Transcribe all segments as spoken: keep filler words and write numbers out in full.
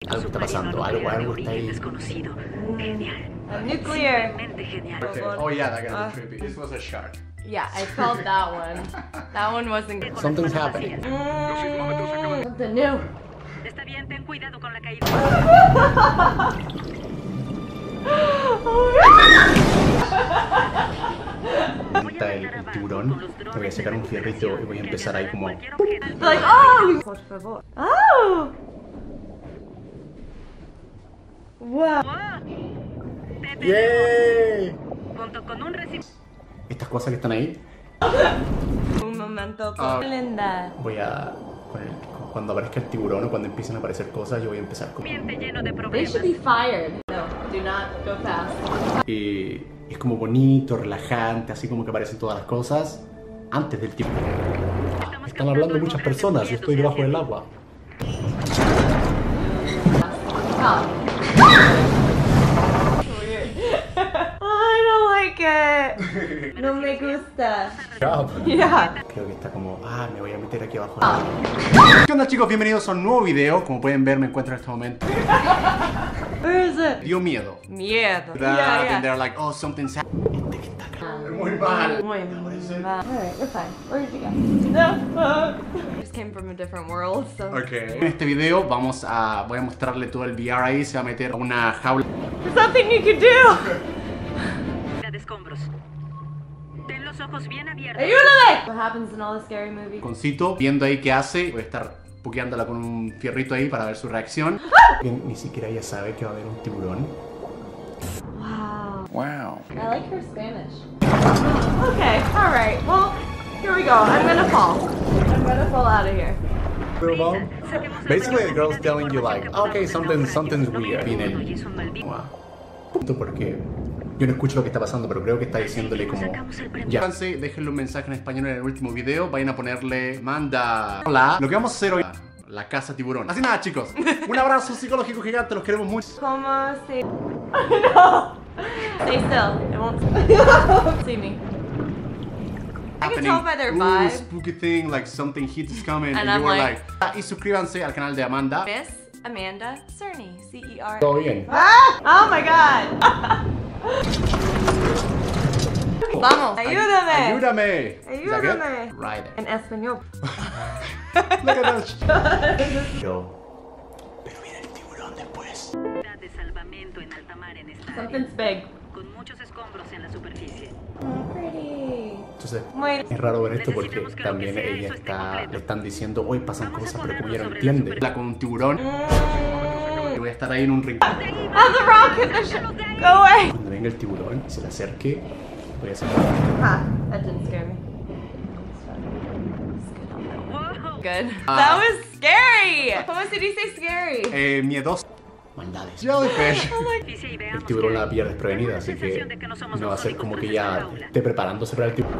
algo está pasando, algo, algo está ahí. Desconocido. Genial. Nuclear. Realmente genial. Okay. Oh yeah, that got be creepy. This was a shark. Yeah, I felt that one. That one wasn't good. Something's happening. Mm, something new. Está bien, ten cuidado con la caída. Está el, el tiburón. Me voy a sacar un fierrito y voy a empezar ahí como. Like, oh! Por favor. Oh! Wow. ¡Yay! Junto con un recipiente. Estas cosas que están ahí. Un momento Ah. con linda. Voy a. Con el, cuando aparezca el tiburón o cuando empiecen a aparecer cosas, yo voy a empezar como. lleno de They problemas. should be fired. No, do not go fast. Y es como bonito, relajante, así como que aparecen todas las cosas antes del tiburón. Están hablando muchas personas, yo estoy debajo del agua. Oh. I don't like it. No me gusta. Yeah. Creo que está como, ah, me voy a meter aquí abajo. ¿Qué onda, chicos? Bienvenidos a un nuevo video. Como pueden ver, me encuentro en este momento. Where is it? Dio miedo. Miedo. That, Yeah, and yeah. they're like, oh, something's happening. Este que está acá. Muy mal. Muy mal. Alright, we're fine. Where did you go? No. Just came from a different world, so. Okay. En este video vamos a, voy a mostrarle todo el V R ahí. Se va a meter a una jaula. There's nothing you can do. De escombros. Ten los ojos bien abiertos. Ayúdame. What happens in all the scary movies? Concito, viendo ahí qué hace. Voy a estar puqueándola con un fierrito ahí para ver su reacción. Que ni siquiera ella sabe que va a haber un tiburón. Wow. Wow. I like her Spanish. Okay, alright. Well, here we go. I'm gonna fall. I'm gonna fall out of here. Basically, the girl's telling you like, okay, something, something's weird. Viene el... Wow. Punto porque yo no escucho lo que está pasando, pero creo que está diciéndole como... Ya. Déjenle un mensaje en español en el último video. Vayan a ponerle, manda... Hola. Lo que vamos a hacer hoy... La casa tiburón. Así nada, chicos. Un abrazo psicológico gigante. Los queremos mucho. ¿Cómo se...? No. Stay still. It won't see me. I can tell by their Ooh, vibe. spooky thing, like something heat is coming. And And, I'm you were like- like... Ah, y suscríbanse al canal de Amanda. Miss Amanda Cerny. C E R. Todo bien. Ah! Oh my god. Vamos. Ayúdame. Ayúdame. Is that Ayúdame. good? Right. En español. Look at that. Pero, pero viene el tiburón después. De salvamento en alta mar en esta área, Something's big. con muchos escombros en la superficie. Oh, pretty. Entonces, Muy... es raro ver esto porque también ella está, le están diciendo, hoy pasan cosas, pero como ella no entiende. Habla con un tiburón Mm. y voy a estar ahí en un rincón. Oh, the rock hit the ship. Go away. Cuando venga el tiburón y se le acerque, voy a hacer... Ah, that didn't scare me. Wow. Good. Ah. That was scary. How did you say scary? Eh, miedoso. Maldades. Jellyfish. Y El veamos tiburón que la pilla desprevenida, así que no va a ser como que ya esté preparándose para el tiburón.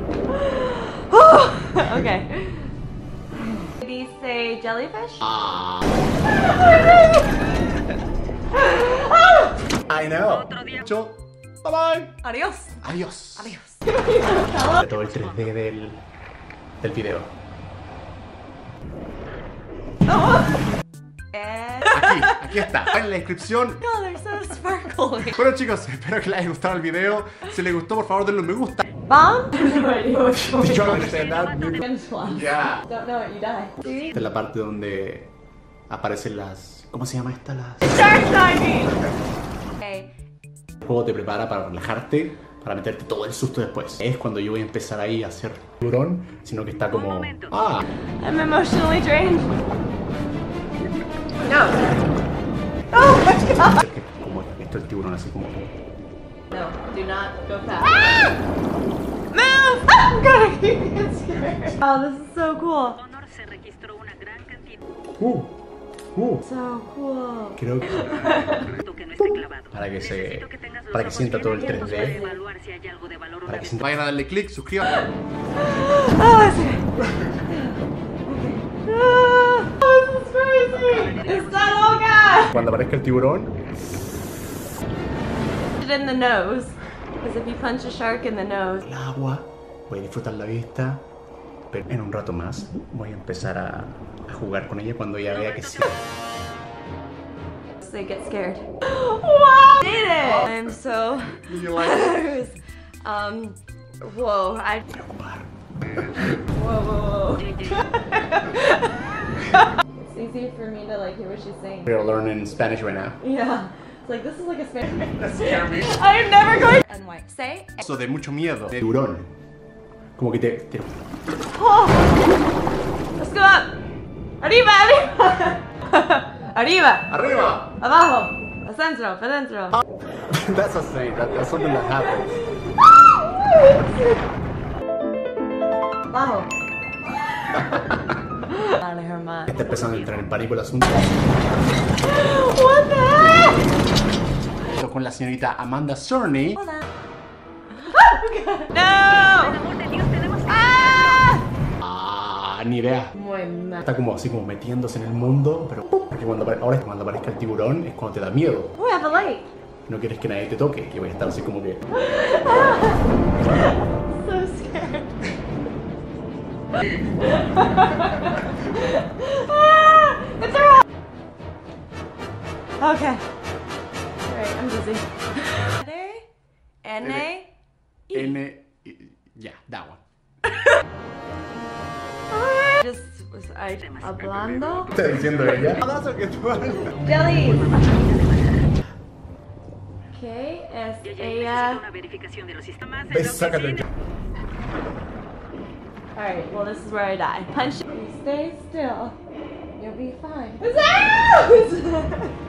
Okay. Did he say jellyfish? Ah. I know. Yo, bye bye. Adios. Adiós. Adios. Todo el tres D del, del video. And... Aquí, aquí está. En la descripción. Oh, they're so sparkly. Bueno, chicos, espero que les haya gustado el video. Si les gustó, por favor, denle un me gusta. Bomb? Did you understand that? Yeah. Don't know it, you die. Esta es la parte donde aparecen las... ¿Cómo se llama esta? Las... Shark diving! Okay. El juego te prepara para relajarte, para meterte todo el susto después. Es cuando yo voy a empezar ahí a hacer tiburón, sino que está como... Ah, I'm emotionally drained. No. Oh my god. es que como esto el tiburón así como... No, do not go fast. Ah! Move! I'm gonna keep get scared. Oh, this is so cool. Honor se registró una gran cantidad Uh, uh. So cool. Creo que... que no esté clavado. Para que se... Necesito que tengas los Para que ojos sienta bien todo el abiertos tres para D. evaluar si hay algo de valor o Para que no. sienta... Vayan a darle click, suscríbanse. Oh, that's it. Ah, this is crazy. Está loca. Cuando aparezca el tiburón... In the nose. Because if you punch a shark in the nose. El agua, voy a disfrutar la vista, pero en un rato más voy a empezar a, a jugar con ella cuando ella vea que sí. ghosts, they get scared. Wow! Did it! I'm so... Did you like it? um, whoa, I... Whoa, whoa, whoa. It's easier for me to like hear what she's saying. We're learning Spanish right now. Yeah. It's like, this is like a Spanish. That scared me. I'm never going... And white. Say... Eso de mucho miedo. De tiburón. Como que te... te... Oh. Let's go up. Arriba, arriba. Arriba. Arriba. Abajo. Al centro, para adentro. That's a saying. That, that's something that happens. Abajo. Dale, Germán. Está empezando a entrar en pánico el asunto. What the heck? Con la señorita Amanda Cerny. Hola. No. Ah. Ah, ni idea. Muy mal. Está como así como metiéndose en el mundo, pero porque cuando apare- ahora es cuando aparezca el tiburón es cuando te da miedo. We have a light. No quieres que nadie te toque, que voy a estar así como que. So scared. Ah, it's a rock. Okay. Alright, I'm busy. N A N. Yeah, that one. Just was I hablando? ¿Qué está diciendo ella? Jellies. Okay, es ella. Ves, sácate. Alright, well this is where I die. Punch. You stay still. You'll be fine.